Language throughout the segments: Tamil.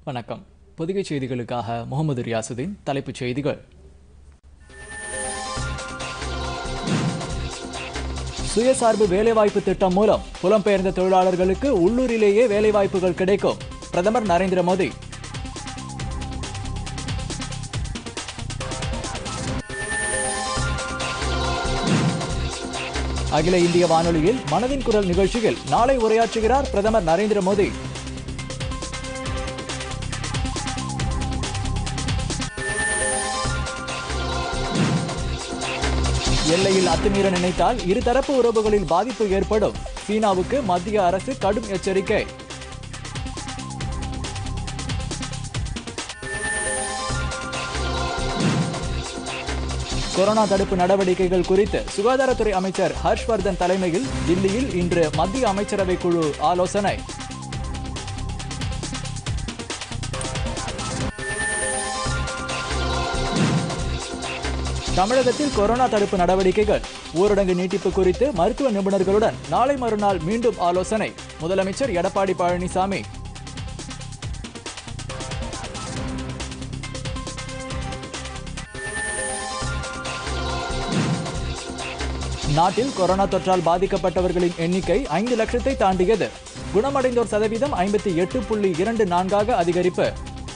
வணக்கம். பொதிகை செய்திகளுக்காக முகமது ரியாசுதீன். தலைப்புச் செய்திகள். சுயசார்பு வேலைவாய்ப்பு திட்டம் மூலம் புலம்பெயர்ந்த தொழிலாளர்களுக்கு உள்ளூரிலேயே வேலைவாய்ப்புகள் கிடைக்கும். பிரதமர் நரேந்திர மோடி. அகில இந்திய வானொலியில் மனதின் குரல் நிகழ்ச்சியில் நாளை உரையாற்றுகிறார் பிரதமர் நரேந்திர மோடி. எல்லையில் அத்துமீற நினைத்தால் இருதரப்பு உறவுகளில் பாதிப்பு ஏற்படும். சீனாவுக்கு மத்திய அரசு கடும் எச்சரிக்கை. கொரோனா தடுப்பு நடவடிக்கைகள் குறித்து சுகாதாரத்துறை அமைச்சர் ஹர்ஷ்வர்தன் தலைமையில் தில்லியில் இன்று மத்திய அமைச்சரவை குழு ஆலோசனை. தமிழகத்தில் கொரோனா தடுப்பு நடவடிக்கைகள் ஊரடங்கு நீட்டிப்பு குறித்து மருத்துவ நிபுணர்களுடன் நாளை மறுநாள் மீண்டும் ஆலோசனை. முதலமைச்சர் எடப்பாடி பழனிசாமி. நாட்டில் கொரோனா தொற்றால் பாதிக்கப்பட்டவர்களின் எண்ணிக்கை 5 லட்சத்தை தாண்டியது. குணமடைந்தோர் சதவீதம் 58.24 அதிகரிப்பு.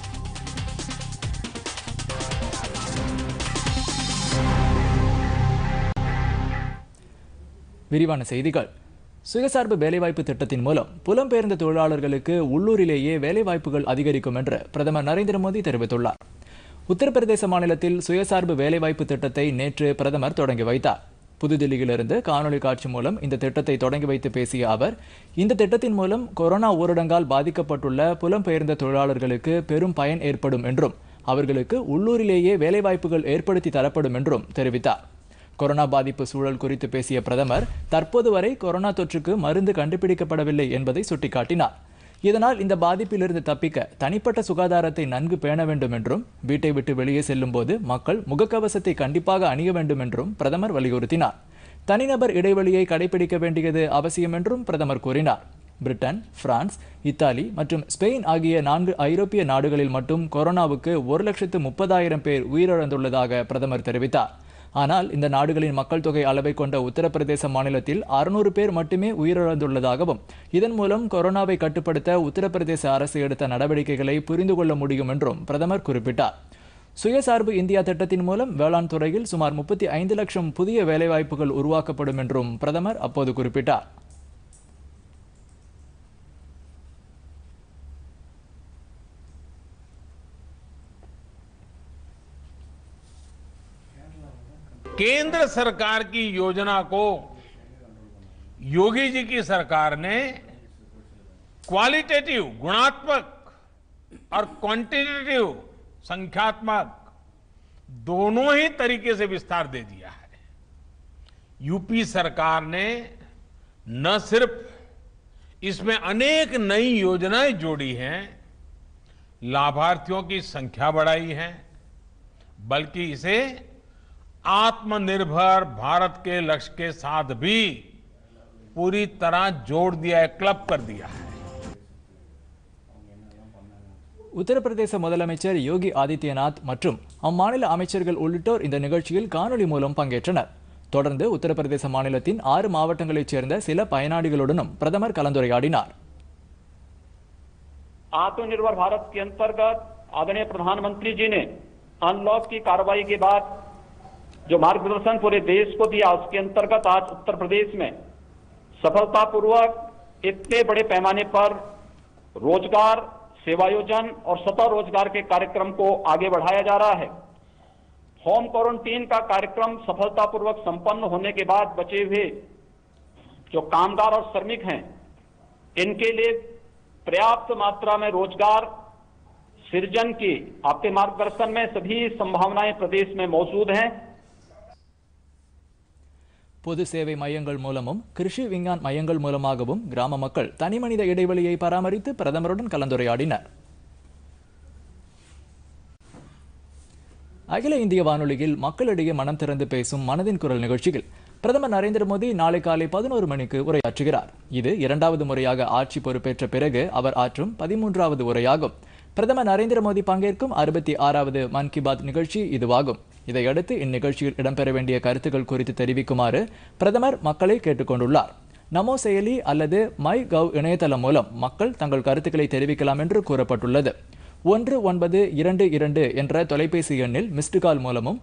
விரிவான செய்திகள். சுயசார்பு வேலைவாய்ப்பு திட்டத்தின் மூலம் புலம்பெயர்ந்த தொழிலாளர்களுக்கு உள்ளூரிலேயே வேலைவாய்ப்புகள் அதிகரிக்கும் என்று பிரதமர் நரேந்திர மோடி தெரிவித்துள்ளார். உத்தரப்பிரதேச மாநிலத்தில் சுயசார்பு வேலைவாய்ப்பு திட்டத்தை நேற்று பிரதமர் தொடங்கி வைத்தார். புதுதில்லியிலிருந்து காணொலி காட்சி மூலம் இந்த திட்டத்தை தொடங்கி வைத்து பேசிய அவர், இந்த திட்டத்தின் மூலம் கொரோனா ஊரடங்கால் பாதிக்கப்பட்டுள்ள புலம்பெயர்ந்த தொழிலாளர்களுக்கு பெரும் பயன் ஏற்படும் என்றும் அவர்களுக்கு உள்ளூரிலேயே வேலைவாய்ப்புகள் ஏற்படுத்தி தரப்படும் என்றும் தெரிவித்தார். கொரோனா பாதிப்பு சூழல் குறித்து பேசிய பிரதமர், தற்போது வரை கொரோனா தொற்றுக்கு மருந்து கண்டுபிடிக்கப்படவில்லை என்பதை சுட்டிக்காட்டினார். இதனால் இந்த பாதிப்பிலிருந்து தப்பிக்க தனிப்பட்ட சுகாதாரத்தை நன்கு பேண வேண்டும் என்றும் வீட்டை விட்டு வெளியே செல்லும் போது மக்கள் முகக்கவசத்தை கண்டிப்பாக அணிய வேண்டும் என்றும் பிரதமர் வலியுறுத்தினார். தனிநபர் இடைவெளியை கடைபிடிக்க வேண்டியது அவசியம் என்றும் பிரதமர் கூறினார். பிரிட்டன், பிரான்ஸ், இத்தாலி மற்றும் ஸ்பெயின் ஆகிய 4 ஐரோப்பிய நாடுகளில் மட்டும் கொரோனாவுக்கு 1,30,000 பேர் உயிரிழந்துள்ளதாக பிரதமர் தெரிவித்தார். ஆனால் இந்த நாடுகளின் மக்கள் தொகை அளவை கொண்ட உத்தரப்பிரதேச மாநிலத்தில் 600 பேர் மட்டுமே உயிரிழந்துள்ளதாகவும் இதன் மூலம் கொரோனாவை கட்டுப்படுத்த உத்தரப்பிரதேச அரசு எடுத்த நடவடிக்கைகளை புரிந்து கொள்ள முடியும் என்றும் பிரதமர் குறிப்பிட்டார். சுயசார்பு இந்தியா திட்டத்தின் மூலம் வேளாண் துறையில் சுமார் 35 லட்சம் புதிய வேலைவாய்ப்புகள் உருவாக்கப்படும் என்றும் பிரதமர் அப்போது குறிப்பிட்டார். केंद्र सरकार की योजना को योगी जी की सरकार ने क्वालिटेटिव गुणात्मक और क्वांटिटेटिव संख्यात्मक दोनों ही तरीके से विस्तार दे दिया है। यूपी सरकार ने न सिर्फ इसमें अनेक नई योजनाएं जोड़ी हैं, लाभार्थियों की संख्या बढ़ाई है, बल्कि इसे आत्मनिर्भर भारत के लक्ष्य के साथ भी पूरी तरह जोड़ दिया है, क्लब कर दिया है. உத்தரப்பிரதேச முதலமைச்சர் யோகி ஆதித்யநாத் மற்றும் அம்மாநில அமைச்சர்கள் உள்ளிட்டோர் இந்த நிகழ்ச்சியில் காணொலி மூலம் பங்கேற்றனர். தொடர்ந்து உத்தரப்பிரதேச மாநிலத்தின் 6 மாவட்டங்களைச் சேர்ந்த சில பயனாளிகளுடனும் பிரதமர் கலந்துரையாடினார். आत्मनिर्भर भारत के अंतर्गत आदरणीय प्रधानमंत्री जी ने अनलॉक की कार्रवाई के बाद जो मार्गदर्शन पूरे देश को दिया, उसके अंतर्गत आज उत्तर प्रदेश में सफलतापूर्वक इतने बड़े पैमाने पर रोजगार, सेवायोजन और स्वतः रोजगार के कार्यक्रम को आगे बढ़ाया जा रहा है. होम क्वारंटीन का कार्यक्रम सफलतापूर्वक संपन्न होने के बाद बचे हुए जो कामगार और श्रमिक हैं, इनके लिए पर्याप्त मात्रा में रोजगार सृजन की आपके मार्गदर्शन में सभी संभावनाएं प्रदेश में मौजूद हैं. பொது சேவை மையங்கள் மூலமும் கிருஷி விஞ்ஞான் மையங்கள் மூலமாகவும் கிராம மக்கள் தனிமனித இடைவெளியை பராமரித்து பிரதமருடன் கலந்துரையாடினர். அகில இந்திய வானொலியில் மக்களிடையே மனம் திறந்து பேசும் மனதின் குரல் நிகழ்ச்சியில் பிரதமர் நரேந்திர மோடி நாளை காலை 11 மணிக்கு உரையாற்றுகிறார். இது 2வது முறையாக ஆட்சி பொறுப்பேற்ற பிறகு அவர் ஆற்றும் 13வது உரையாகும். பிரதமர் நரேந்திர மோடி பங்கேற்கும் 66வது மன் கி பாத் நிகழ்ச்சி இதுவாகும். இதையடுத்து இந்நிகழ்ச்சியில் இடம்பெற வேண்டிய கருத்துக்கள் குறித்து தெரிவிக்குமாறு பிரதமர் மக்களை கேட்டுக்கொண்டுள்ளார். நமோ செயலி அல்லது மை கவ் இணையதளம் மூலம் மக்கள் தங்கள் கருத்துக்களை தெரிவிக்கலாம் என்று கூறப்பட்டுள்ளது. 1922 என்ற தொலைபேசி எண்ணில் மிஸ்டு கால் மூலமும்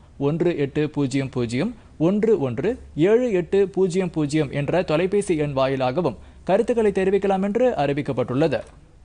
1800 117800 என்ற தொலைபேசி எண் வாயிலாகவும் கருத்துக்களை தெரிவிக்கலாம் என்று அறிவிக்கப்பட்டுள்ளது.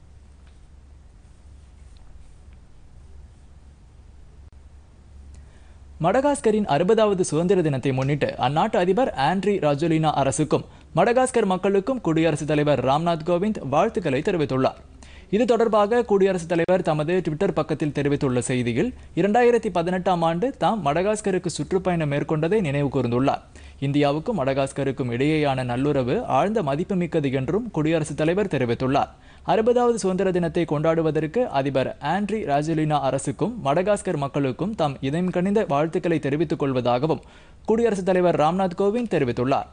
மடகாஸ்கரின் 60வது சுதந்திர தினத்தை முன்னிட்டு அந்நாட்டு அதிபர் ஆண்ட்ரி ராஜோலினா அரசுக்கும் மடகாஸ்கர் மக்களுக்கும் குடியரசுத் தலைவர் ராம்நாத் கோவிந்த் வாழ்த்துக்களை தெரிவித்துள்ளார். இது தொடர்பாக குடியரசுத் தலைவர் தமது ட்விட்டர் பக்கத்தில் தெரிவித்துள்ள செய்தியில் 2018ஆம் ஆண்டு தாம் மடகாஸ்கருக்கு சுற்றுப்பயணம் மேற்கொண்டதை நினைவு கூர்ந்துள்ளார். இந்தியாவுக்கும் மடகாஸ்கருக்கும் இடையேயான நல்லுறவு ஆழ்ந்த மதிப்புமிக்கது என்றும் குடியரசுத் தலைவர் தெரிவித்துள்ளார். 60வது சுதந்திர தினத்தை கொண்டாடுவதற்கு அதிபர் ஆண்ட்ரி ராஜோலினா அரசுக்கும் மடகாஸ்கர் மக்களுக்கும் தாம் இதயம் கனிந்த வாழ்த்துக்களை தெரிவித்துக் கொள்வதாகவும் குடியரசுத் தலைவர் ராம்நாத் கோவிந்த் தெரிவித்துள்ளார்.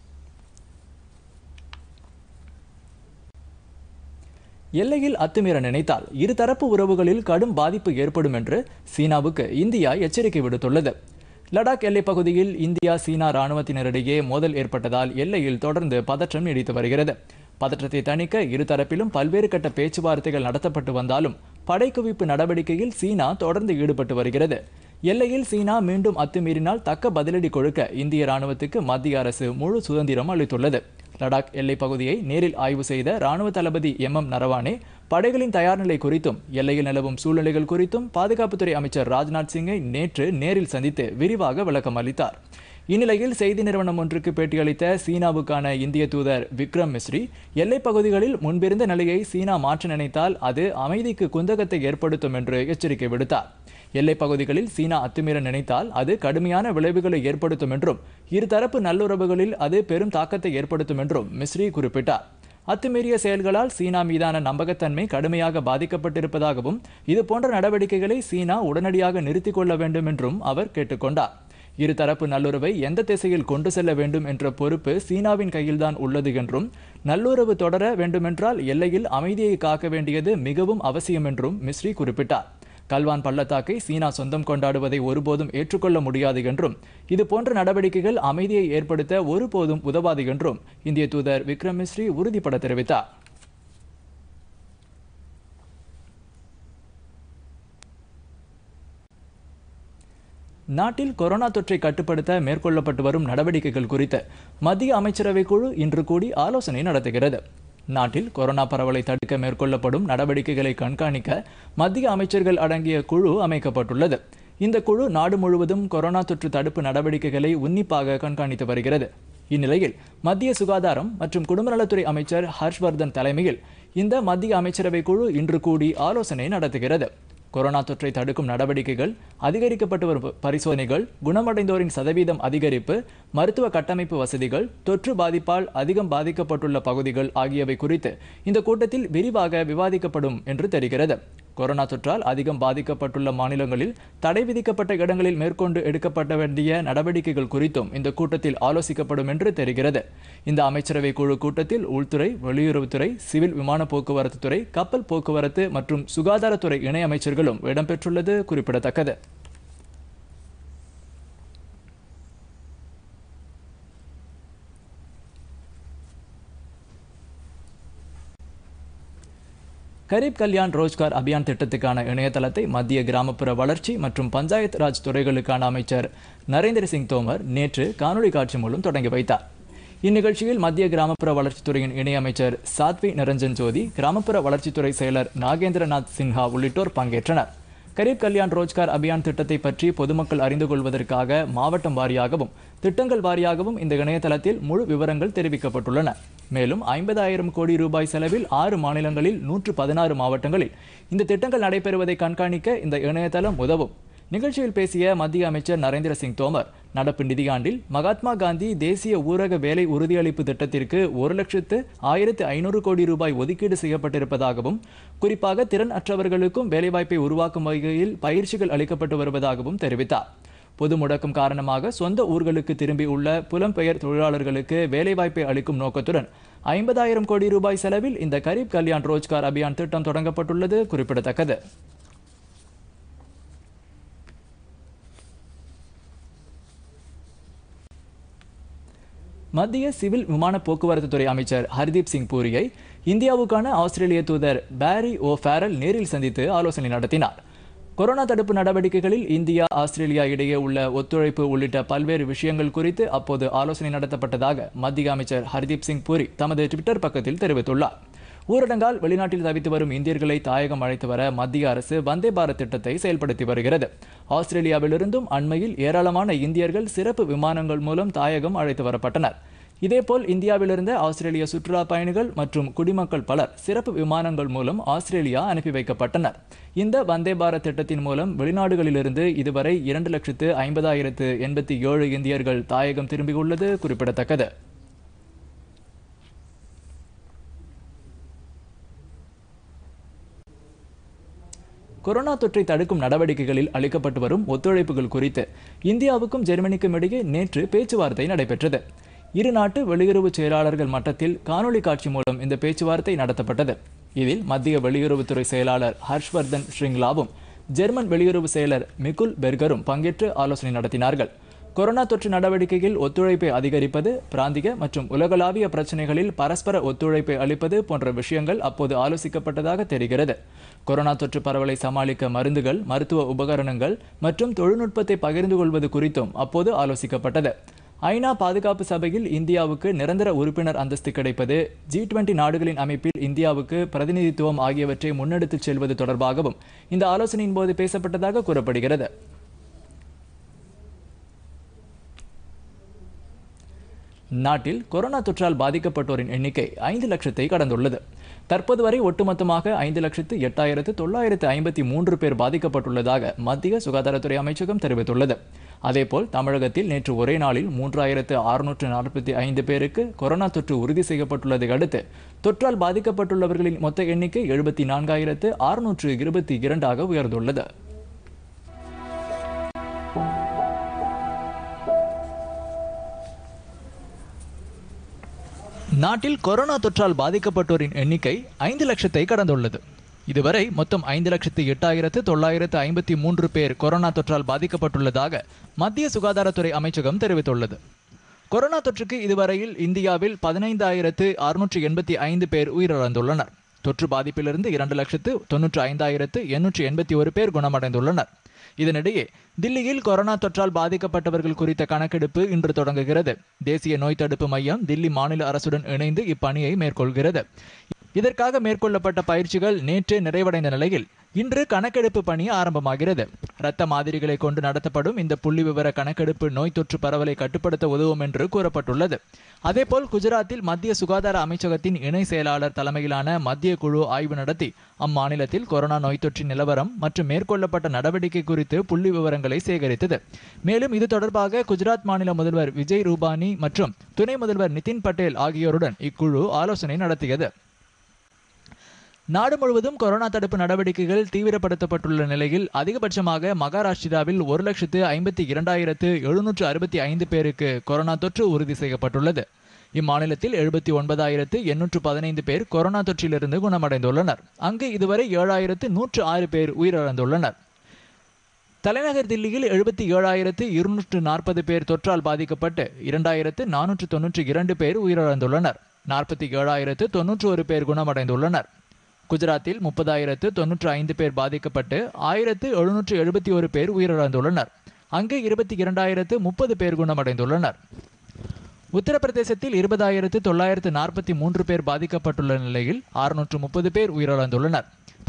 எல்லையில் அத்துமீற நினைத்தால் இருதரப்பு உறவுகளில் கடும் பாதிப்பு ஏற்படும் என்று சீனாவுக்கு இந்தியா எச்சரிக்கை விடுத்துள்ளது. லடாக் எல்லைப் பகுதியில் இந்தியா சீனா ராணுவத்தினரிடையே மோதல் ஏற்பட்டதால் எல்லையில் தொடர்ந்து பதற்றம் நீடித்து வருகிறது. பதற்றத்தை தணிக்க இருதரப்பிலும் பல்வேறு கட்ட பேச்சுவார்த்தைகள் நடத்தப்பட்டு வந்தாலும் படைக்குவிப்பு நடவடிக்கையில் சீனா தொடர்ந்து ஈடுபட்டு வருகிறது. எல்லையில் சீனா மீண்டும் அத்துமீறினால் தக்க பதிலடி கொடுக்க இந்திய ராணுவத்துக்கு மத்திய அரசு முழு சுதந்திரம் அளித்துள்ளது. லடாக் எல்லைப் பகுதியை நேரில் ஆய்வு செய்த ராணுவ தளபதி MM நரவானே படைகளின் தயார் நிலை குறித்தும் எல்லையில் நிலவும் சூழ்நிலைகள் குறித்தும் பாதுகாப்புத்துறை அமைச்சர் ராஜ்நாத் சிங்கை நேற்று நேரில் சந்தித்து விரிவாக விளக்கம் அளித்தார். இந்நிலையில் செய்தி நிறுவனம் ஒன்றுக்கு பேட்டியளித்த சீனாவுக்கான இந்திய தூதர் விக்ரம் மிஸ்ரி எல்லைப் பகுதிகளில் முன்பிருந்த நிலையை சீனா மாற்ற நினைத்தால் அது அமைதிக்கு குந்தகத்தை ஏற்படுத்தும் என்று எச்சரிக்கை விடுத்தார். எல்லைப் பகுதிகளில் சீனா அத்துமீற நினைத்தால் அது கடுமையான விளைவுகளை ஏற்படுத்தும் என்றும் இருதரப்பு நல்லுறவுகளில் அது பெரும் தாக்கத்தை ஏற்படுத்தும் என்றும் மிஸ்ரி குறிப்பிட்டார். அத்துமீறிய செயல்களால் சீனா மீதான நம்பகத்தன்மை கடுமையாக பாதிக்கப்பட்டிருப்பதாகவும் இதுபோன்ற நடவடிக்கைகளை சீனா உடனடியாக நிறுத்திக் கொள்ள வேண்டும் என்றும் அவர் கேட்டுக்கொண்டார். இருதரப்பு நல்லுறவை எந்த திசையில் கொண்டு செல்ல வேண்டும் என்ற பொறுப்பு சீனாவின் கையில்தான் உள்ளது என்றும் நல்லுறவு தொடர வேண்டுமென்றால் எல்லையில் அமைதியை காக்க வேண்டியது மிகவும் அவசியம் என்றும் மிஸ்ரி குறிப்பிட்டார். கல்வான் பள்ளத்தாக்கை சீனா சொந்தம் கொண்டாடுவதை ஒருபோதும் ஏற்றுக்கொள்ள முடியாது என்றும் இதுபோன்ற நடவடிக்கைகள் அமைதியை ஏற்படுத்த ஒருபோதும் உதவாது என்றும் இந்திய தூதர் விக்ரம் மிஸ்ரி உறுதிபட தெரிவித்தார். நாட்டில் கொரோனா தொற்றை கட்டுப்படுத்த மேற்கொள்ளப்பட்டு வரும் நடவடிக்கைகள் குறித்து மத்திய அமைச்சரவை குழு இன்று கூடி ஆலோசனை நடத்துகிறது. நாட்டில் கொரோனா பரவலை தடுக்க மேற்கொள்ளப்படும் நடவடிக்கைகளை கண்காணிக்க மத்திய அமைச்சர்கள் அடங்கிய குழு அமைக்கப்பட்டுள்ளது. இந்த குழு நாடு முழுவதும் கொரோனா தொற்று தடுப்பு நடவடிக்கைகளை உன்னிப்பாக கண்காணித்து வருகிறது. இந்நிலையில் மத்திய சுகாதாரம் மற்றும் குடும்பநலத்துறை அமைச்சர் ஹர்ஷ்வர்தன் தலைமையில் இந்த மத்திய அமைச்சரவை குழு இன்று கூடி ஆலோசனை நடத்துகிறது. கொரோனா தொற்றை தடுக்கும் நடவடிக்கைகள், அதிகரிக்கப்பட்டு வரும் பரிசோதனைகள், குணமடைந்தோரின் சதவீதம் அதிகரிப்பு, மருத்துவ கட்டமைப்பு வசதிகள், தொற்று பாதிப்பால் அதிகம் பாதிக்கப்பட்டுள்ள பகுதிகள் ஆகியவை குறித்து இந்த கூட்டத்தில் விரிவாக விவாதிக்கப்படும் என்று தெரிகிறது. கொரோனா தொற்றால் அதிகம் பாதிக்கப்பட்டுள்ள மாநிலங்களில் தடை விதிக்கப்பட்ட இடங்களில் மேற்கொண்டு எடுக்கப்பட வேண்டிய நடவடிக்கைகள் குறித்தும் இந்த கூட்டத்தில் ஆலோசிக்கப்படும் என்று தெரிகிறது. இந்த அமைச்சரவை குழு கூட்டத்தில் உள்துறை, வெளியுறவுத்துறை, சிவில் விமான போக்குவரத்து துறை, கப்பல் போக்குவரத்து மற்றும் சுகாதாரத்துறை இணை அமைச்சர்களும் இடம்பெற்றுள்ளது குறிப்பிடத்தக்கது. கரீப் கல்யாண் ரோஜ்கார் அபியான் திட்டத்துக்கான இணையதளத்தை மத்திய கிராமப்புற வளர்ச்சி மற்றும் பஞ்சாயத் ராஜ் துறைகளுக்கான அமைச்சர் நரேந்திர சிங் தோமர் நேற்று காணொலி காட்சி மூலம் தொடங்கி வைத்தார். இந்நிகழ்ச்சியில் மத்திய கிராமப்புற வளர்ச்சித்துறையின் இணையமைச்சர் சாத்வி நிரஞ்சன் ஜோதி, கிராமப்புற வளர்ச்சித்துறை செயலர் நாகேந்திரநாத் சின்ஹா உள்ளிட்டோர் பங்கேற்றனர். கரீப் கல்யாண் ரோஜ்கார் அபியான் திட்டத்தை பற்றி பொதுமக்கள் அறிந்து கொள்வதற்காக மாவட்டம் வாரியாகவும் திட்டங்கள் வாரியாகவும் இந்த இணையதளத்தில் முழு விவரங்கள் தெரிவிக்கப்பட்டுள்ளன. மேலும் 50,000 கோடி ரூபாய் செலவில் 6 மாநிலங்களில் 116 மாவட்டங்களில் இந்த திட்டங்கள் நடைபெறுவதை கண்காணிக்க இந்த இணையதளம் உதவும். நிகழ்ச்சியில் பேசிய மத்திய அமைச்சர் நரேந்திர சிங் தோமர், நடப்பு நிதியாண்டில் மகாத்மா காந்தி தேசிய ஊரக வேலை உறுதியளிப்பு திட்டத்திற்கு 1,05,000 கோடி ரூபாய் ஒதுக்கீடு செய்யப்பட்டிருப்பதாகவும், குறிப்பாக திறன் அற்றவர்களுக்கும் வேலைவாய்ப்பை உருவாக்கும் வகையில் பயிற்சிகள் அளிக்கப்பட்டு வருவதாகவும் தெரிவித்தார். பொது முடக்கம் காரணமாக சொந்த ஊர்களுக்கு திரும்பியுள்ள புலம்பெயர் தொழிலாளர்களுக்கு வேலைவாய்ப்பை அளிக்கும் நோக்கத்துடன் 50,000 கோடி ரூபாய் செலவில் இந்த கரீப் கல்யாண் ரோஜ்கார் அபியான் திட்டம் தொடங்கப்பட்டுள்ளது குறிப்பிடத்தக்கது. மத்திய சிவில் விமான போக்குவரத்து துறை அமைச்சர் ஹர்தீப் சிங் பூரியை இந்தியாவுக்கான ஆஸ்திரேலிய தூதர் பாரி ஓ ஃபேரல் நேரில் சந்தித்து ஆலோசனை நடத்தினார். கொரோனா தடுப்பு நடவடிக்கைகளில் இந்தியா ஆஸ்திரேலியா இடையே உள்ள ஒத்துழைப்பு உள்ளிட்ட பல்வேறு விஷயங்கள் குறித்து அப்போது ஆலோசனை நடத்தப்பட்டதாக மத்திய அமைச்சர் ஹர்தீப் சிங் பூரி தமது ட்விட்டர் பக்கத்தில் தெரிவித்துள்ளார். ஊரடங்கால் வெளிநாட்டில் தவித்து வரும் இந்தியர்களை தாயகம் அழைத்து வர மத்திய அரசு வந்தே பாரத் திட்டத்தை செயல்படுத்தி வருகிறது. ஆஸ்திரேலியாவிலிருந்தும் அண்மையில் ஏராளமான இந்தியர்கள் சிறப்பு விமானங்கள் மூலம் தாயகம் அழைத்து வரப்பட்டனர். இதேபோல் இந்தியாவிலிருந்து ஆஸ்திரேலிய சுற்றுலா பயணிகள் மற்றும் குடிமக்கள் பலர் சிறப்பு விமானங்கள் மூலம் ஆஸ்திரேலியா அனுப்பி வைக்கப்பட்டனர். இந்த வந்தே பாரத் திட்டத்தின் மூலம் வெளிநாடுகளிலிருந்து இதுவரை 2,50,087 இந்தியர்கள் தாயகம் திரும்பியுள்ளது குறிப்பிடத்தக்கது. கொரோனா தொற்றை தடுக்கும் நடவடிக்கைகளில் அளிக்கப்பட்டு வரும் ஒத்துழைப்புகள் குறித்து இந்தியாவுக்கும் ஜெர்மனிக்கும் இடையே நேற்று பேச்சுவார்த்தை நடைபெற்றது. இரு நாட்டு வெளியுறவு செயலாளர்கள் மட்டத்தில் காணொலி காட்சி மூலம் இந்த பேச்சுவார்த்தை நடத்தப்பட்டது. இதில் மத்திய வெளியுறவுத்துறை செயலாளர் ஹர்ஷ்வர்தன் ஸ்ரிங்லாவும் ஜெர்மன் வெளியுறவு செயலர் மிகுல் பெர்கரும் பங்கேற்று ஆலோசனை நடத்தினார்கள். கொரோனா தொற்று நடவடிக்கையில் ஒத்துழைப்பை அதிகரிப்பது, பிராந்திய மற்றும் உலகளாவிய பிரச்சினைகளில் பரஸ்பர ஒத்துழைப்பை அளிப்பது போன்ற விஷயங்கள் அப்போது ஆலோசிக்கப்பட்டதாக தெரிகிறது. கொரோனா தொற்று பரவலை சமாளிக்க மருந்துகள், மருத்துவ உபகரணங்கள் மற்றும் தொழில்நுட்பத்தை பகிர்ந்து கொள்வது குறித்தும் அப்போது ஆலோசிக்கப்பட்டது. ஐநா பாதுகாப்பு சபையில் இந்தியாவுக்கு நிரந்தர உறுப்பினர் அந்தஸ்து கிடைப்பது, G20 நாடுகளின் அமைப்பில் இந்தியாவுக்கு பிரதிநிதித்துவம் ஆகியவற்றை முன்னெடுத்துச் செல்வது தொடர்பாகவும் இந்த ஆலோசனையின் போது பேசப்பட்டதாக கூறப்படுகிறது. நாட்டில் கொரோனா தொற்றால் பாதிக்கப்பட்டோரின் எண்ணிக்கை 5 லட்சத்தை கடந்துள்ளது. தற்போது வரை ஒட்டுமொத்தமாக 5,08,953 பேர் பாதிக்கப்பட்டுள்ளதாக மத்திய சுகாதாரத்துறை அமைச்சகம் தெரிவித்துள்ளது. அதேபோல் தமிழகத்தில் நேற்று ஒரே நாளில் 3,645 பேருக்கு கொரோனா தொற்று உறுதி செய்யப்பட்டுள்ளதை அடுத்து தொற்றால் பாதிக்கப்பட்டுள்ளவர்களின் மொத்த எண்ணிக்கை 74,622 உயர்ந்துள்ளது. நாட்டில் கொரோனா தொற்றால் பாதிக்கப்பட்டோரின் எண்ணிக்கை 5 லட்சத்தை கடந்துள்ளது. இதுவரை மொத்தம் 5,08,953 பேர் கொரோனா தொற்றால் பாதிக்கப்பட்டுள்ளதாக மத்திய சுகாதாரத்துறை அமைச்சகம் தெரிவித்துள்ளது. கொரோனா தொற்றுக்கு இதுவரையில் இந்தியாவில் 15,685 பேர் உயிரிழந்துள்ளனர். தொற்று பாதிப்பிலிருந்து 2,95,881 பேர் குணமடைந்துள்ளனர். இதனிடையே தில்லியில் கொரோனா தொற்றால் பாதிக்கப்பட்டவர்கள் குறித்த கணக்கெடுப்பு இன்று தொடங்குகிறது. தேசிய நோய் தடுப்பு மையம் தில்லி மாநில அரசுடன் இணைந்து இப்பணியை மேற்கொள்கிறது. இதற்காக மேற்கொள்ளப்பட்ட பயிற்சிகள் நேற்றே நிறைவடைந்த நிலையில் இன்று கணக்கெடுப்பு பணி ஆரம்பமாகிறது. இரத்த மாதிரிகளை கொண்டு நடத்தப்படும் இந்த புள்ளி விவர கணக்கெடுப்பு நோய் தொற்று பரவலை கட்டுப்படுத்த உதவும் என்று கூறப்பட்டுள்ளது. அதேபோல் குஜராத்தில் மத்திய சுகாதார அமைச்சகத்தின் இணை செயலாளர் தலைமையிலான மத்திய குழு ஆய்வு நடத்தி அம்மாநிலத்தில் கொரோனா நோய் தொற்றின் நிலவரம் மற்றும் மேற்கொள்ளப்பட்ட நடவடிக்கை குறித்து புள்ளி விவரங்களை சேகரித்தது. மேலும் இது தொடர்பாக குஜராத் மாநில முதல்வர் விஜய் ரூபானி மற்றும் துணை முதல்வர் நிதின் பட்டேல் ஆகியோருடன் இக்குழு ஆலோசனை நடத்தியது. நாடு முழுவதும் கொரோனா தடுப்பு நடவடிக்கைகள் தீவிரப்படுத்தப்பட்டுள்ள நிலையில் அதிகபட்சமாக மகாராஷ்டிராவில் 1,52,765 பேருக்கு கொரோனா தொற்று உறுதி செய்யப்பட்டுள்ளது. இம்மாநிலத்தில் 79,815 பேர் கொரோனா தொற்றிலிருந்து குணமடைந்துள்ளனர். அங்கு இதுவரை 7,106 பேர் உயிரிழந்துள்ளனர். தலைநகர் தில்லியில் 77,240 பேர் தொற்றால் பாதிக்கப்பட்டு 2,492 பேர் உயிரிழந்துள்ளனர். 47,091 பேர் குணமடைந்துள்ளனர். குஜராத்தில் 30,095 பேர் பாதிக்கப்பட்டு 1,771 பேர் உயிரிழந்துள்ளனர். அங்கு 22,030 பேர் குணமடைந்துள்ளனர். உத்தரப்பிரதேசத்தில் 20,943 பேர் பாதிக்கப்பட்டுள்ள நிலையில் 630 பேர் உயிரிழந்துள்ளனர்.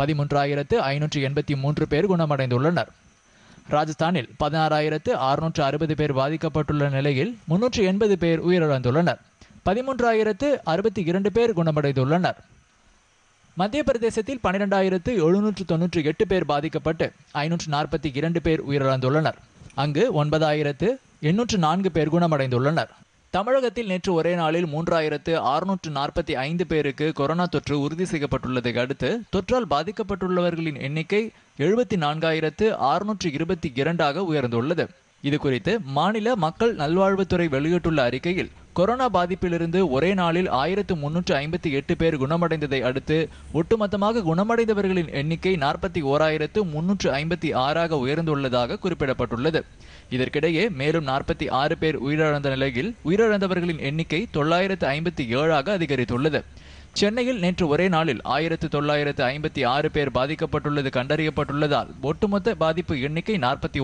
13,583 பேர் குணமடைந்துள்ளனர். ராஜஸ்தானில் 16,660 பேர் பாதிக்கப்பட்டுள்ள நிலையில் 380 பேர் உயிரிழந்துள்ளனர். 13,062 பேர் குணமடைந்துள்ளனர். மத்திய பிரதேசத்தில் 12,798 பேர் பாதிக்கப்பட்டு 542 பேர் உயிரிழந்துள்ளனர். அங்கு 9,804 பேர் குணமடைந்துள்ளனர். தமிழகத்தில் நேற்று ஒரே நாளில் 3,645 பேருக்கு கொரோனா தொற்று உறுதி செய்யப்பட்டுள்ளதை அடுத்து தொற்றால் பாதிக்கப்பட்டுள்ளவர்களின் எண்ணிக்கை 74,622 உயர்ந்துள்ளது. இது குறித்து மாநில மக்கள் நல்வாழ்வுத்துறை வெளியிட்டுள்ள அறிக்கையில், கொரோனா பாதிப்பிலிருந்து ஒரே நாளில் 1358 பேர் குணமடைந்ததை அடுத்து ஒட்டுமொத்தமாக குணமடைந்தவர்களின் எண்ணிக்கை 41,356ஆக உயர்ந்துள்ளதாக குறிப்பிடப்பட்டுள்ளது. இதற்கிடையே மேலும் 46 பேர் உயிரிழந்த நிலையில் உயிரிழந்தவர்களின் எண்ணிக்கை 957ஆக அதிகரித்துள்ளது. சென்னையில் நேற்று ஒரே நாளில் 1956 பேர் பாதிக்கப்பட்டுள்ளது கண்டறியப்பட்டுள்ளதால் ஒட்டுமொத்த பாதிப்பு எண்ணிக்கை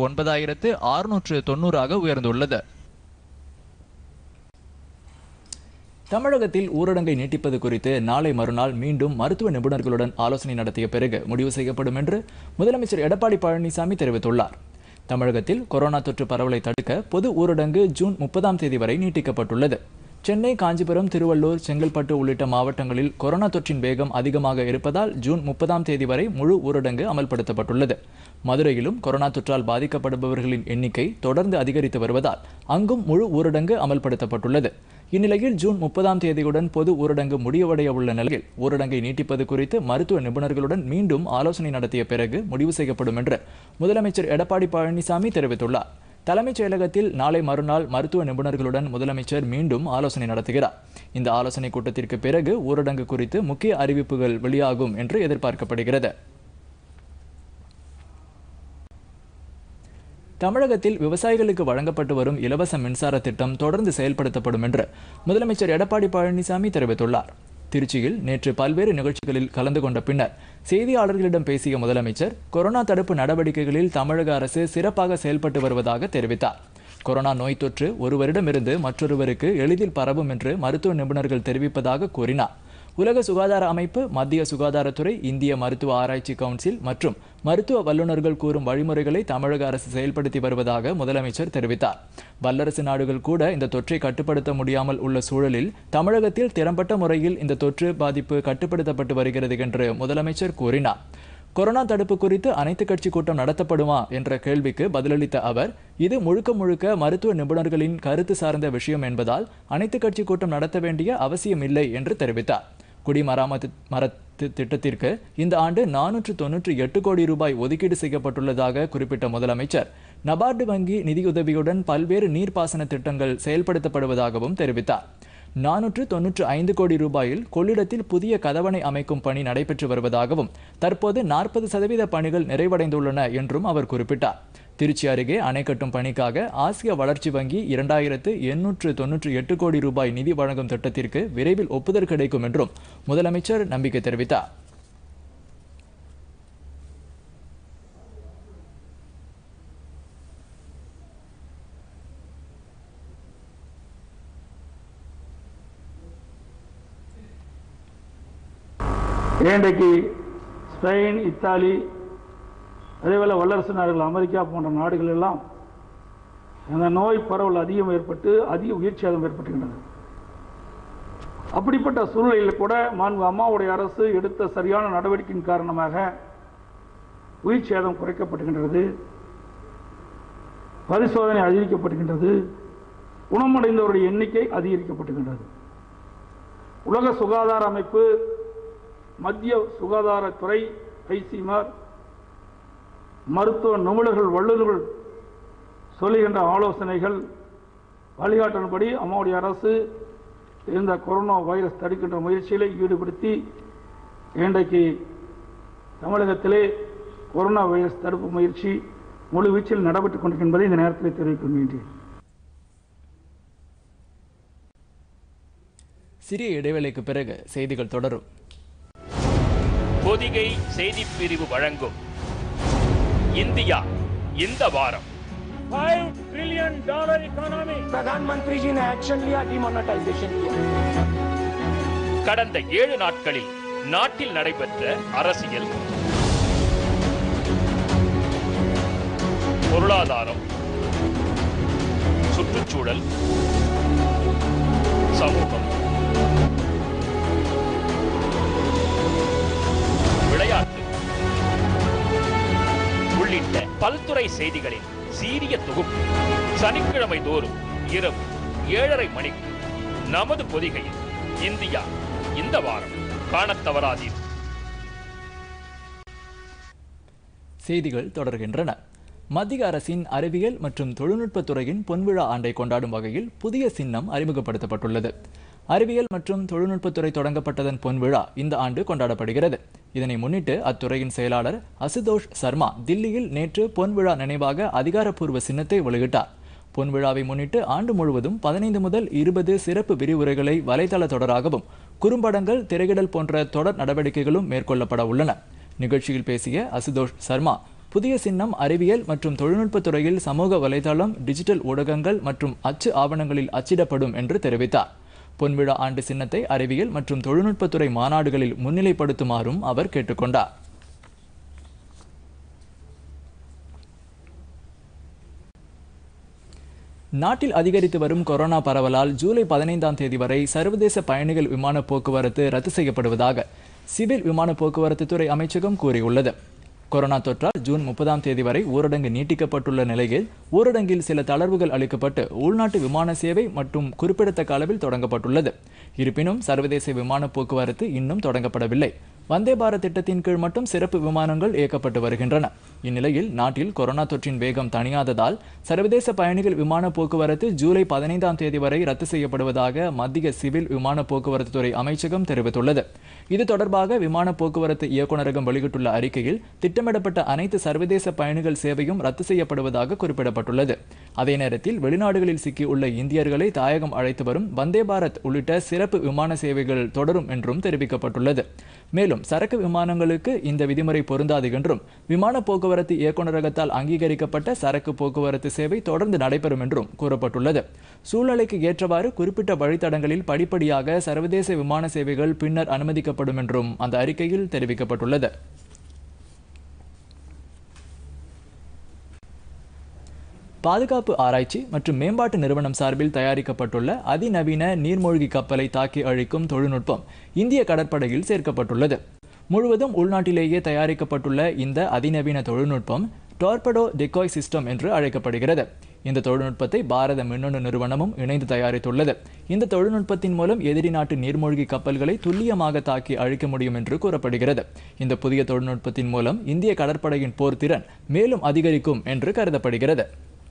49,690ஆக உயர்ந்துள்ளது. தமிழகத்தில் ஊரடங்கை நீட்டிப்பது குறித்து நாளை மறுநாள் மீண்டும் மருத்துவ நிபுணர்களுடன் ஆலோசனை நடத்திய பிறகு முடிவு செய்யப்படும் என்று முதலமைச்சர் எடப்பாடி பழனிசாமி தெரிவித்துள்ளார். தமிழகத்தில் கொரோனா தொற்று பரவலை தடுக்க பொது ஊரடங்கு ஜூன் 30ஆம் தேதி வரை நீட்டிக்கப்பட்டுள்ளது. சென்னை, காஞ்சிபுரம், திருவள்ளூர், செங்கல்பட்டு உள்ளிட்ட மாவட்டங்களில் கொரோனா தொற்றின் வேகம் அதிகமாக இருப்பதால் ஜூன் 30ஆம் தேதி வரை முழு ஊரடங்கு அமல்படுத்தப்பட்டுள்ளது. மதுரையிலும் கொரோனா தொற்றால் பாதிக்கப்படுபவர்களின் எண்ணிக்கை தொடர்ந்து அதிகரித்து வருவதால் அங்கும் முழு ஊரடங்கு அமல்படுத்தப்பட்டுள்ளது. இந்நிலையில் ஜூன் 30ஆம் தேதியுடன் பொது ஊரடங்கு முடிவடைய உள்ள நிலையில் ஊரடங்கை நீட்டிப்பது குறித்து மருத்துவ நிபுணர்களுடன் மீண்டும் ஆலோசனை நடத்திய பிறகு முடிவு செய்யப்படும் என்று முதலமைச்சர் எடப்பாடி பழனிசாமி தெரிவித்துள்ளார். தலைமைச் செயலகத்தில் நாளை மறுநாள் மருத்துவ நிபுணர்களுடன் முதலமைச்சர் மீண்டும் ஆலோசனை நடத்துகிறார். இந்த ஆலோசனை கூட்டத்திற்கு பிறகு ஊரடங்கு குறித்து முக்கிய அறிவிப்புகள் வெளியாகும் என்று எதிர்பார்க்கப்படுகிறது. தமிழகத்தில் விவசாயிகளுக்கு வழங்கப்பட்டு வரும் இலவச மின்சார திட்டம் தொடர்ந்து செயல்படுத்தப்படும் என்று முதலமைச்சர் எடப்பாடி பழனிசாமி தெரிவித்துள்ளார். திருச்சியில் நேற்று பல்வேறு நிகழ்ச்சிகளில் கலந்து கொண்ட பின்னர் செய்தியாளர்களிடம் பேசிய முதலமைச்சர், கொரோனா தடுப்பு நடவடிக்கைகளில் தமிழக அரசு சிறப்பாக செயல்பட்டு வருவதாக தெரிவித்தார். கொரோனா நோய் தொற்று ஒருவரிடமிருந்து மற்றொருவருக்கு எளிதில் பரவும் என்று மருத்துவ நிபுணர்கள் தெரிவிப்பதாக கூறினார். உலக சுகாதார அமைப்பு, மத்திய சுகாதாரத்துறை, இந்திய மருத்துவ ஆராய்ச்சி கவுன்சில் மற்றும் மருத்துவ வல்லுநர்கள் கூறும் வழிமுறைகளை தமிழக அரசு செயல்படுத்தி வருவதாக முதலமைச்சர் தெரிவித்தார். வல்லரசு நாடுகள் கூட இந்த தொற்றை கட்டுப்படுத்த முடியாமல் உள்ள சூழலில் தமிழகத்தில் திறம்பட்ட முறையில் இந்த தொற்று பாதிப்பு கட்டுப்படுத்தப்பட்டு வருகிறது என்று முதலமைச்சர் கூறினார். கொரோனா தடுப்பு குறித்து அனைத்து கட்சி கூட்டம் நடத்தப்படுமா என்ற கேள்விக்கு பதிலளித்த அவர், இது முழுக்க முழுக்க மருத்துவ நிபுணர்களின் கருத்து சார்ந்த விஷயம் என்பதால் அனைத்து கட்சி கூட்டம் நடத்த வேண்டிய அவசியமில்லை என்று தெரிவித்தார். குடிமராமத்து திட்டத்திற்கு இந்த ஆண்டு 498 கோடி ரூபாய் ஒதுக்கீடு செய்யப்பட்டுள்ளதாக குறிப்பிட்ட முதலமைச்சர், நபார்டு வங்கி நிதியுதவியுடன் பல்வேறு நீர்ப்பாசன திட்டங்கள் செயல்படுத்தப்படுவதாகவும் தெரிவித்தார். 495 கோடி ரூபாயில் கொள்ளிடத்தில் புதிய கதவணை அமைக்கும் பணி நடைபெற்று வருவதாகவும் தற்போது 40% பணிகள் நிறைவடைந்துள்ளன என்றும் அவர் குறிப்பிட்டார். திருச்சி அருகே அணை கட்டும் பணிக்காக ஆசிய வளர்ச்சி வங்கி 2898 கோடி ரூபாய் நிதி வழங்கும் திட்டத்திற்கு விரைவில் ஒப்புதல் கிடைக்கும் என்றும் முதலமைச்சர் நம்பிக்கை தெரிவித்தார். இன்றைக்கு ஸ்பெயின், இத்தாலி, அதேபோல் வல்லரசு நாடுகள், அமெரிக்கா போன்ற நாடுகள் எல்லாம் அந்த நோய் பரவல் அதிகம் ஏற்பட்டு அதிக உயிர் சேதம் ஏற்பட்டுகின்றது. அப்படிப்பட்ட சூழ்நிலையில் கூட மாண்பு அம்மாவுடைய அரசு எடுத்த சரியான நடவடிக்கையின் காரணமாக உயிர் சேதம் குறைக்கப்படுகின்றது, பரிசோதனை அதிகரிக்கப்படுகின்றது, குணமடைந்தவருடைய எண்ணிக்கை அதிகரிக்கப்படுகின்றது. உலக சுகாதார அமைப்பு, மத்திய சுகாதாரத்துறை, ஐசிஎம்ஆர், மருத்துவ நிபுணர்கள், வல்லுநர்கள் சொல்லுகின்ற ஆலோசனைகள் வழிகாட்டின்படி அம்மாவுடைய அரசு இந்த கொரோனா வைரஸ் தடுக்கின்ற முயற்சிகளை ஈடுபடுத்தி இன்றைக்கு தமிழகத்திலே கொரோனா வைரஸ் தடுப்பு முயற்சி முழு வீச்சில் நடைபெற்றுக் கொண்டிருக்கின்றதை இந்த நேரத்தில் தெரிவிக்க வேண்டிய. சிறிய இடைவேளைக்கு பிறகு செய்திகள் தொடரும். பொதிகை செய்திப் பிரிவு வழங்கும் இந்தியா இந்த வாரம். $5 ट्रिलियन इकोनॉमी। प्रधानमंत्री जी ने एक्शन लिया, डिमोनेटाइजेशन किया। கடந்த 7 நாட்களில் நாட்டில் நடைபெற்ற அரசியல், பொருளாதாரம், சுற்றுச்சூழல், சமூகம், விளையாட்டு உள்ளிட்ட பல்துறை செய்திகளின் சீரிய தொகுப்பு சனிக்கிழமை தோறும் இரவு 7:30 மணிக்கு நமது பொதிகையில் இந்தியா இந்த வாரம் காணத் தவறாதீர். செய்திகள் தொடர்கின்றன. மத்திய அரசின் அறிவியல் மற்றும் தொழில்நுட்பத் துறையின் பொன்விழா ஆண்டை கொண்டாடும் வகையில் புதிய சின்னம் அறிமுகப்படுத்தப்பட்டுள்ளது. அறிவியல் மற்றும் தொழில்நுட்பத்துறை தொடங்கப்பட்டதன் பொன்விழா இந்த ஆண்டு கொண்டாடப்படுகிறது. இதனை முன்னிட்டு அத்துறையின் செயலாளர் அசுதோஷ் சர்மா தில்லியில் நேற்று பொன்விழா நினைவாக அதிகாரப்பூர்வ சின்னத்தை வெளியிட்டார். பொன்விழாவை முன்னிட்டு ஆண்டு முழுவதும் 15 முதல் 20 சிறப்பு விரிவுரைகளை வலைதள தொடராகவும் குறும்படங்கள், திரையிடல் போன்ற தொடர் நடவடிக்கைகளும் மேற்கொள்ளப்பட உள்ளன. நிகழ்ச்சியில் பேசிய அசுதோஷ் சர்மா, புதிய சின்னம் அறிவியல் மற்றும் தொழில்நுட்பத் துறையில் சமூக வலைதளம், டிஜிட்டல் ஊடகங்கள் மற்றும் அச்சு ஆவணங்களில் அச்சிடப்படும் என்று தெரிவித்தார். பொன்விழா ஆண்டு சின்னத்தை அறிவியல் மற்றும் தொழில்நுட்பத்துறை மாநாடுகளில் முன்னிலைப்படுத்துமாறும் அவர் கேட்டுக்கொண்டார். நாட்டில் அதிகரித்து வரும் கொரோனா பரவலால் ஜூலை 15ஆம் தேதி வரை சர்வதேச பயணிகள் விமான போக்குவரத்து ரத்து செய்யப்படுவதாக சிவில் விமான போக்குவரத்து துறை அமைச்சகம் கூறியுள்ளது. கொரோனா தொற்றால் ஜூன் 30ஆம் தேதி வரை ஊரடங்கு நீட்டிக்கப்பட்டுள்ள நிலையில் ஊரடங்கில் சில தளர்வுகள் அளிக்கப்பட்டு உள்நாட்டு விமான சேவை மற்றும் குறிப்பிடத்தக்க அளவில் தொடங்கப்பட்டுள்ளது. இருப்பினும் சர்வதேச விமான போக்குவரத்து இன்னும் தொடங்கப்படவில்லை. வந்தே பாரத் திட்டத்தின் கீழ் மட்டும் சிறப்பு விமானங்கள் இயக்கப்பட்டு வருகின்றன. இந்நிலையில் நாட்டில் கொரோனா தொற்றின் வேகம் தணியாததால் சர்வதேச பயணிகள் விமான போக்குவரத்து ஜூலை 15ஆம் தேதி வரை ரத்து செய்யப்படுவதாக மத்திய சிவில் விமான போக்குவரத்து துறை அமைச்சகம் தெரிவித்துள்ளது. இது தொடர்பாக விமான போக்குவரத்து இயக்குநரகம் வெளியிட்டுள்ள அறிக்கையில் திட்டமிடப்பட்ட அனைத்து சர்வதேச பயணிகள் சேவையும் ரத்து செய்யப்படுவதாக குறிப்பிடப்பட்டுள்ளது. அதே நேரத்தில் வெளிநாடுகளில் சிக்கியுள்ள இந்தியர்களை தாயகம் அழைத்து வரும் வந்தே பாரத் உள்ளிட்ட சிறப்பு விமான சேவைகள் தொடரும் என்றும் தெரிவிக்கப்பட்டுள்ளது. மேலும் சரக்கு விமானங்களுக்கு இந்த விதிமுறை பொருந்தாது என்றும் விமான போக்குவரத்து இயக்குநரகத்தால் அங்கீகரிக்கப்பட்ட சரக்கு போக்குவரத்து சேவை தொடர்ந்து நடைபெறும் என்றும் கூறப்பட்டுள்ளது. சூழ்நிலைக்கு ஏற்றவாறு குறிப்பிட்ட வழித்தடங்களில் படிப்படியாக சர்வதேச விமான சேவைகள் பின்னர் அனுமதிக்கப்படும் என்றும் அந்த அறிக்கையில் தெரிவிக்கப்பட்டுள்ளது. பாதுகாப்பு ஆராய்ச்சி மற்றும் மேம்பாட்டு நிறுவனம் சார்பில் தயாரிக்கப்பட்டுள்ள அதிநவீன நீர்மூழ்கி கப்பலை தாக்கி அழிக்கும் தொழில்நுட்பம் இந்திய கடற்படையில் சேர்க்கப்பட்டுள்ளது. முழுவதும் உள்நாட்டிலேயே தயாரிக்கப்பட்டுள்ள இந்த அதிநவீன தொழில்நுட்பம் டார்படோ டெக்காய் சிஸ்டம் என்று அழைக்கப்படுகிறது. இந்த தொழில்நுட்பத்தை பாரத மின்னணு நிறுவனமும் இணைந்து தயாரித்துள்ளது. இந்த தொழில்நுட்பத்தின் மூலம் எதிரி நாட்டு நீர்மூழ்கி கப்பல்களை துல்லியமாக தாக்கி அழிக்க முடியும் என்று கூறப்படுகிறது. இந்த புதிய தொழில்நுட்பத்தின் மூலம் இந்திய கடற்படையின் போர் திறன் மேலும் அதிகரிக்கும் என்று கருதப்படுகிறது.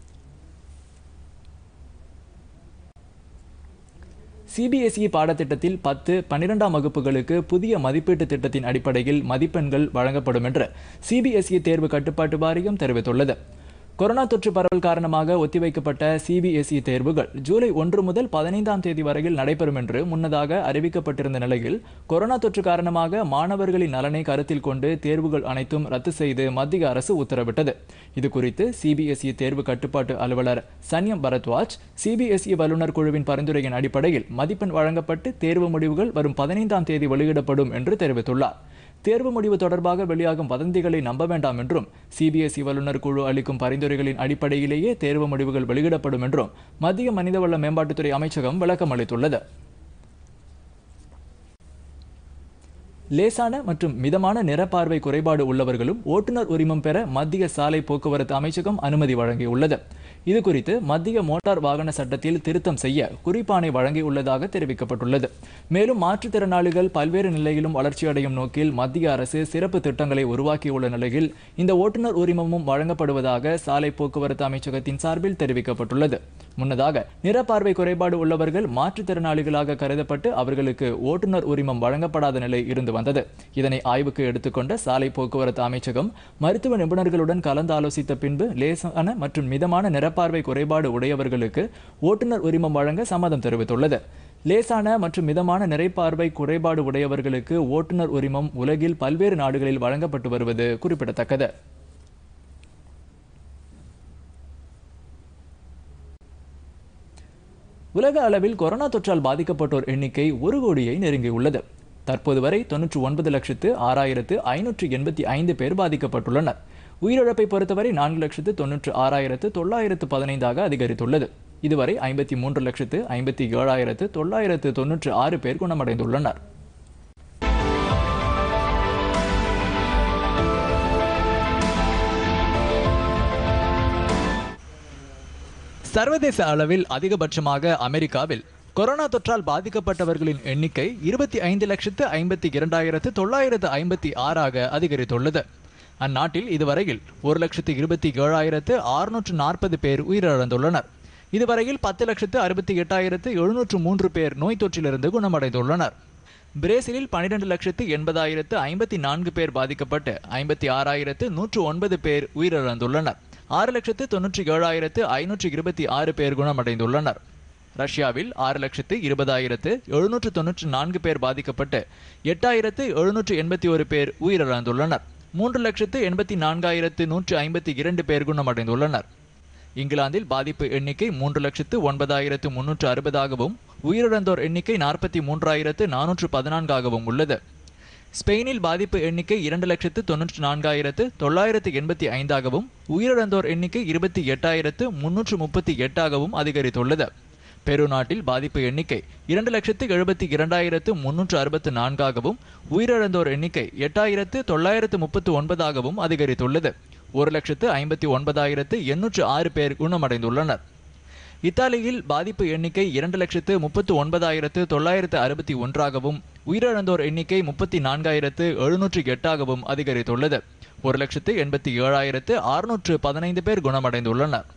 சிபிஎஸ்இ பாடத்திட்டத்தில் 10, 12ஆம் வகுப்புகளுக்கு புதிய மதிப்பீட்டு திட்டத்தின் அடிப்படையில் மதிப்பெண்கள் வழங்கப்படும் என்று சிபிஎஸ்இ தேர்வு கட்டுப்பாட்டு வாரியம் தெரிவித்துள்ளது. கொரோனா தொற்று பரவல் காரணமாக ஒத்திவைக்கப்பட்ட சிபிஎஸ்இ தேர்வுகள் ஜூலை 1 முதல் 15ஆம் தேதி வரையில் நடைபெறும் என்று முன்னதாக அறிவிக்கப்பட்டிருந்த நிலையில் கொரோனா தொற்று காரணமாக மாணவர்களின் நலனை கருத்தில் கொண்டு தேர்வுகள் அனைத்தும் ரத்து செய்து மத்திய அரசு உத்தரவிட்டது. இதுகுறித்து சிபிஎஸ்இ தேர்வு கட்டுப்பாட்டு அலுவலர் சன்யம் பரத்வாஜ் சிபிஎஸ்இ வல்லுநர் குழுவின் பரிந்துரையின் அடிப்படையில் மதிப்பெண் வழங்கப்பட்டு தேர்வு முடிவுகள் வரும் 15ஆம் தேதி வெளியிடப்படும் என்று தெரிவித்துள்ளார். தேர்வு முடிவு தொடர்பாக வெளியாகும் வதந்திகளை நம்ப வேண்டாம் என்றும் சிபிஎஸ்இ வல்லுநர் குழு அளிக்கும் பரிந்துரைகளின் அடிப்படையிலேயே தேர்வு முடிவுகள் வெளியிடப்படும் என்றும் மத்திய மனிதவள மேம்பாட்டுத்துறை அமைச்சகம் விளக்கம் அளித்துள்ளது. லேசான மற்றும் மிதமான நிறப்பார்வை குறைபாடு உள்ளவர்களும் ஓட்டுநர் உரிமம் பெற மத்திய சாலை போக்குவரத்து அமைச்சகம் அனுமதி வழங்கியுள்ளது. இதுகுறித்து மத்திய மோட்டார் வாகன சட்டத்தில் திருத்தம் செய்ய குறிப்பாணை வழங்கியுள்ளதாக தெரிவிக்கப்பட்டுள்ளது. மேலும் மாற்றுத்திறனாளிகள் பல்வேறு நிலையிலும் வளர்ச்சியடையும் நோக்கில் மத்திய அரசு சிறப்பு திட்டங்களை உருவாக்கியுள்ள நிலையில் இந்த ஓட்டுநர் உரிமமும் வழங்கப்படுவதாக சாலை போக்குவரத்து அமைச்சகத்தின் சார்பில் தெரிவிக்கப்பட்டுள்ளது. முன்னதாக நிறப்பார்வை குறைபாடு உள்ளவர்கள் மாற்றுத்திறனாளிகளாக கருதப்பட்டு அவர்களுக்கு ஓட்டுநர் உரிமம் வழங்கப்படாத நிலை இருந்து வந்தது. இதனை ஆய்வுக்கு எடுத்துக்கொண்ட சாலை போக்குவரத்து அமைச்சகம் மருத்துவ நிபுணர்களுடன் கலந்தாலோசித்த பின்பு லேசான மற்றும் மிதமான நிறப்பார்வை குறைபாடு உடையவர்களுக்கு ஓட்டுநர் உரிமம் வழங்க சம்மதம் தெரிவித்துள்ளது. லேசான மற்றும் மிதமான நிறப்பார்வை குறைபாடு உடையவர்களுக்கு ஓட்டுநர் உரிமம் உலகில் பல்வேறு நாடுகளில் வழங்கப்பட்டு வருவது குறிப்பிடத்தக்கது. உலக அளவில் கொரோனா தொற்றால் பாதிக்கப்பட்டோர் எண்ணிக்கை 1 கோடியை நெருங்கியுள்ளது. தற்போது வரை 99,585 பேர் பாதிக்கப்பட்டுள்ளனர். உயிரிழப்பை பொறுத்தவரை 4,96,915 அதிகரித்துள்ளது. இதுவரை 53,57,996 பேர் குணமடைந்துள்ளனர். சர்வதேச அளவில் அதிகபட்சமாக அமெரிக்காவில் கொரோனா தொற்றால் பாதிக்கப்பட்டவர்களின் எண்ணிக்கை 25,52,956 அதிகரித்துள்ளது. அந்நாட்டில் இதுவரையில் 1,27,640 பேர் உயிரிழந்துள்ளனர். இதுவரையில் 10,68,703 பேர் நோய் தொற்றிலிருந்து குணமடைந்துள்ளனர். பிரேசிலில் 12,80,054 பேர் பாதிக்கப்பட்டு 56,109 பேர் உயிரிழந்துள்ளனர். 6,97,526 பேர் குணமடைந்துள்ளனர். ரஷ்யாவில் 6,20,794 பேர் பாதிக்கப்பட்டு 8,781 பேர் உயிரிழந்துள்ளனர். 3,84,152 பேர் குணமடைந்துள்ளனர். இங்கிலாந்தில் பாதிப்பு எண்ணிக்கை 3,09,360 உயிரிழந்தோர் எண்ணிக்கை 43,414 உள்ளது. ஸ்பெயினில் பாதிப்பு எண்ணிக்கை 2,94,985 உயிரிழந்தோர் எண்ணிக்கை 28,338 அதிகரித்துள்ளது. பெரு நாட்டில் பாதிப்பு எண்ணிக்கை 2,72,364 உயிரிழந்தோர் எண்ணிக்கை 8,939 அதிகரித்துள்ளது. 1,59,806 பேர் குணமடைந்துள்ளனர். இத்தாலியில் பாதிப்பு எண்ணிக்கை 2,39,961 உயிரிழந்தோர் எண்ணிக்கை 34,708 அதிகரித்துள்ளது. 1,87,615 பேர் குணமடைந்துள்ளனர்.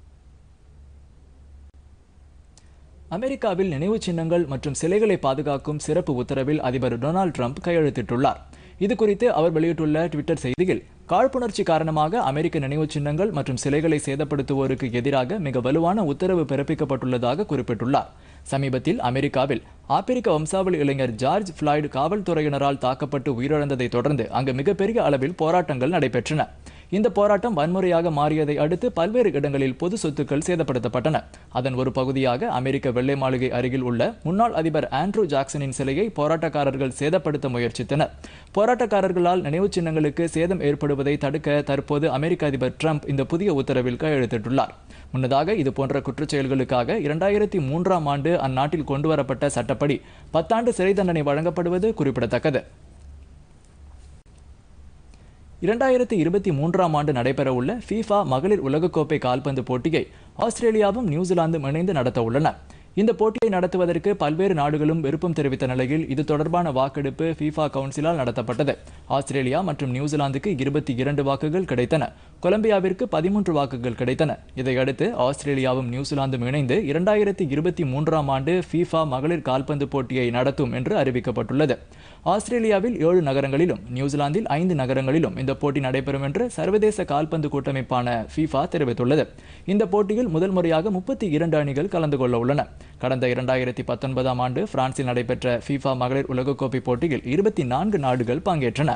அமெரிக்காவில் நினைவு சின்னங்கள் மற்றும் சிலைகளை பாதுகாக்கும் சிறப்பு உத்தரவில் அதிபர் டொனால்ட் ட்ரம்ப் கையெழுத்திட்டுள்ளார். இது குறித்து அவர் வெளியிட்டுள்ள ட்விட்டர் செய்தியில், காழ்ப்புணர்ச்சி காரணமாக அமெரிக்க நினைவு சின்னங்கள் மற்றும் சிலைகளை சேதப்படுத்துவோருக்கு எதிராக மிக வலுவான உத்தரவு பிறப்பிக்கப்பட்டுள்ளதாக குறிப்பிட்டுள்ளார். சமீபத்தில் அமெரிக்காவில் ஆப்பிரிக்க வம்சாவளி இளைஞர் ஜார்ஜ் ஃபிளாய்டு காவல்துறையினரால் தாக்கப்பட்டு உயிரிழந்ததை தொடர்ந்து அங்கு மிகப்பெரிய அளவில் போராட்டங்கள் நடைபெற்றன. இந்த போராட்டம் வன்முறையாக மாறியதை அடுத்து பல்வேறு இடங்களில் பொது சொத்துக்கள் சேதப்படுத்தப்பட்டன. அதன் ஒரு பகுதியாக அமெரிக்க வெள்ளை மாளிகை அருகில் உள்ள முன்னாள் அதிபர் ஆண்ட்ரூ ஜாக்சனின் சிலையை போராட்டக்காரர்கள் சேதப்படுத்த முயற்சித்தனர். போராட்டக்காரர்களால் நினைவு சின்னங்களுக்கு சேதம் ஏற்படுவதை தடுக்க தற்போது அமெரிக்க அதிபர் ட்ரம்ப் இந்த புதிய உத்தரவில் கையெழுத்திட்டுள்ளார். முன்னதாக இதுபோன்ற குற்றச்செயல்களுக்காக 2003ஆம் ஆண்டு அந்நாட்டில் கொண்டுவரப்பட்ட சட்டப்படி 10 ஆண்டு சிறை தண்டனை வழங்கப்படுவது குறிப்பிடத்தக்கது. 2023ஆம் ஆண்டு நடைபெறவுள்ள FIFA மகளிர் உலகக்கோப்பை கால்பந்து போட்டியை ஆஸ்திரேலியாவும் நியூசிலாந்தும் இணைந்து நடத்த உள்ளன. இந்த போட்டியை நடத்துவதற்கு பல்வேறு நாடுகளும் விருப்பம் தெரிவித்த நிலையில் இது தொடர்பான வாக்கெடுப்பு FIFA கவுன்சிலால் நடத்தப்பட்டது. ஆஸ்திரேலியா மற்றும் நியூசிலாந்துக்கு 22 வாக்குகள் கிடைத்தன. கொலம்பியாவிற்கு 13 வாக்குகள் கிடைத்தன. இதையடுத்து ஆஸ்திரேலியாவும் நியூசிலாந்தும் இணைந்து 2023ஆம் ஆண்டு FIFA மகளிர் கால்பந்து போட்டியை நடத்தும் என்று அறிவிக்கப்பட்டுள்ளது. ஆஸ்திரேலியாவில் 7 நகரங்களிலும் நியூசிலாந்தில் 5 நகரங்களிலும் இந்த போட்டி நடைபெறும் என்று சர்வதேச கால்பந்து கூட்டமைப்பான FIFA தெரிவித்துள்ளது. இந்த போட்டியில் முதல் முறையாக 32 அணிகள் கலந்து கொள்ள உள்ளன. கடந்த 2019ஆம் ஆண்டு பிரான்சில் நடைபெற்ற FIFA மகளிர் உலகக்கோப்பை போட்டியில் 24 நாடுகள் பங்கேற்றன.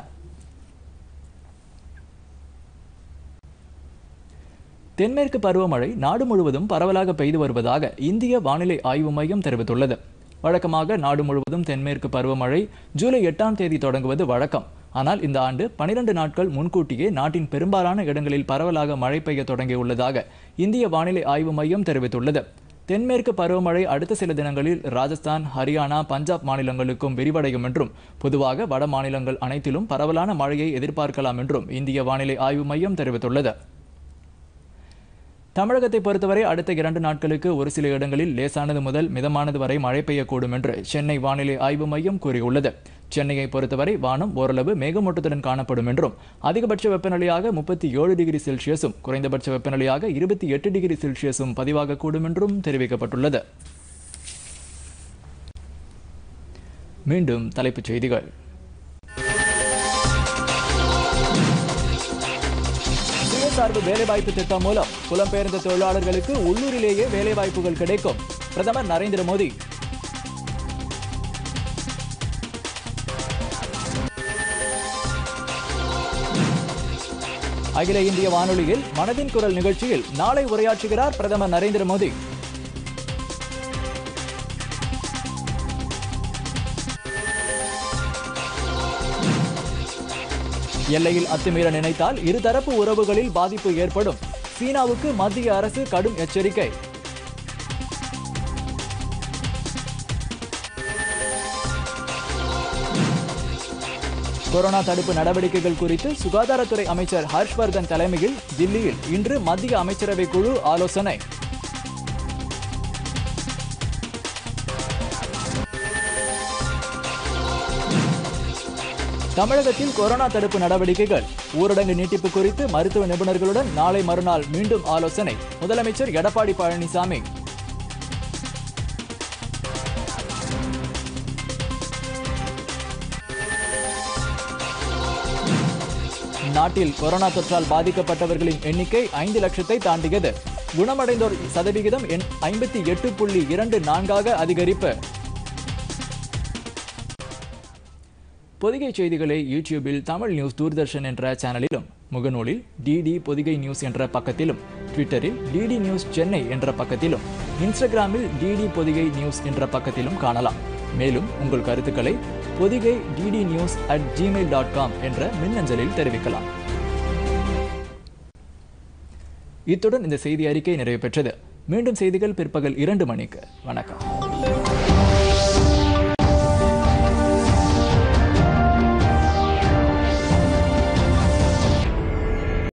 தென்மேற்கு பருவமழை நாடு முழுவதும் பரவலாக பெய்து வருவதாக இந்திய வானிலை ஆய்வு மையம் தெரிவித்துள்ளது. வழக்கமாக நாடு முழுவதும் தென்மேற்கு பருவமழை ஜூலை 8ஆம் தேதி தொடங்குவது வழக்கம். ஆனால் இந்த ஆண்டு 12 நாட்கள் முன்கூட்டியே நாட்டின் பெரும்பாலான இடங்களில் பரவலாக மழை பெய்ய தொடங்கியுள்ளதாக இந்திய வானிலை ஆய்வு மையம் தெரிவித்துள்ளது. தென்மேற்கு பருவமழை அடுத்த சில தினங்களில் ராஜஸ்தான், ஹரியானா, பஞ்சாப் மாநிலங்களுக்கும் விரிவடையும் என்றும் பொதுவாக வட மாநிலங்கள் அனைத்திலும் பரவலான மழையை எதிர்பார்க்கலாம் என்றும் இந்திய வானிலை ஆய்வு மையம் தெரிவித்துள்ளது. தமிழகத்தை பொறுத்தவரை அடுத்த 2 நாட்களுக்கு ஒரு சில இடங்களில் லேசானது முதல் மிதமானது வரை மழை பெய்யக்கூடும் என்று சென்னை வானிலை ஆய்வு மையம் கூறியுள்ளது. சென்னையை பொறுத்தவரை வானம் ஓரளவு மேகமூட்டத்துடன் காணப்படும் என்றும் அதிகபட்ச வெப்பநிலையாக 37 டிகிரி செல்சியஸும் குறைந்தபட்ச வெப்பநிலையாக 28 டிகிரி செல்சியஸும் பதிவாகக்கூடும் என்றும் தெரிவிக்கப்பட்டுள்ளது. மீண்டும் தலைப்புச் செய்திகள். சுயசார்பு வேலைவாய்ப்பு திட்டம் மூலம் புலம்பெயர்ந்த தொழிலாளர்களுக்கு உள்ளூரிலேயே வேலைவாய்ப்புகள் கிடைக்கும். பிரதமர் நரேந்திர மோடி. அகில இந்திய வானொலியில் மனதின் குரல் நிகழ்ச்சியில் நாளை உரையாற்றுகிறார் பிரதமர் நரேந்திர மோடி. எல்லையில் அத்துமீற நினைத்தால் இருதரப்பு உறவுகளில் பாதிப்பு ஏற்படும். சீனாவுக்கு மத்திய அரசு கடும் எச்சரிக்கை. கொரோனா தடுப்பு நடவடிக்கைகள் குறித்து சுகாதாரத்துறை அமைச்சர் ஹர்ஷ்வர்தன் தலைமையில் தில்லியில் இன்று மத்திய அமைச்சரவை குழு ஆலோசனை. தமிழகத்தில் கொரோனா தடுப்பு நடவடிக்கைகள் ஊரடங்கு நீட்டிப்பு குறித்து மருத்துவ நிபுணர்களுடன் நாளை மறுநாள் மீண்டும் ஆலோசனை முதலமைச்சர் எடப்பாடி பழனிசாமி. நாட்டில் கொரோனா தொற்றால் பாதிக்கப்பட்டவர்களின் எண்ணிக்கை 5 லட்சத்தை தாண்டியது. குணமடைந்தோர் சதவிகிதம் 58.24 அதிகரிப்பு. பொதிகை செய்திகளை யூடியூபில் தமிழ் நியூஸ் தூர்தர்ஷன் என்ற சேனலிலும், முகநூலில் டிடி பொதிகை நியூஸ் என்ற பக்கத்திலும், ட்விட்டரில் டிடி நியூஸ் சென்னை என்ற பக்கத்திலும், இன்ஸ்டாகிராமில் டிடி பொதிகை நியூஸ் என்ற பக்கத்திலும் காணலாம். மேலும் உங்கள் கருத்துக்களை பொதிகை ddnews@gmail.com என்ற மின்னஞ்சலில் தெரிவிக்கலாம். இத்துடன் இந்த செய்தி அறிக்கை நிறைவு பெற்றது. மீண்டும் செய்திகள் பிற்பகல் 2 மணிக்கு. வணக்கம்.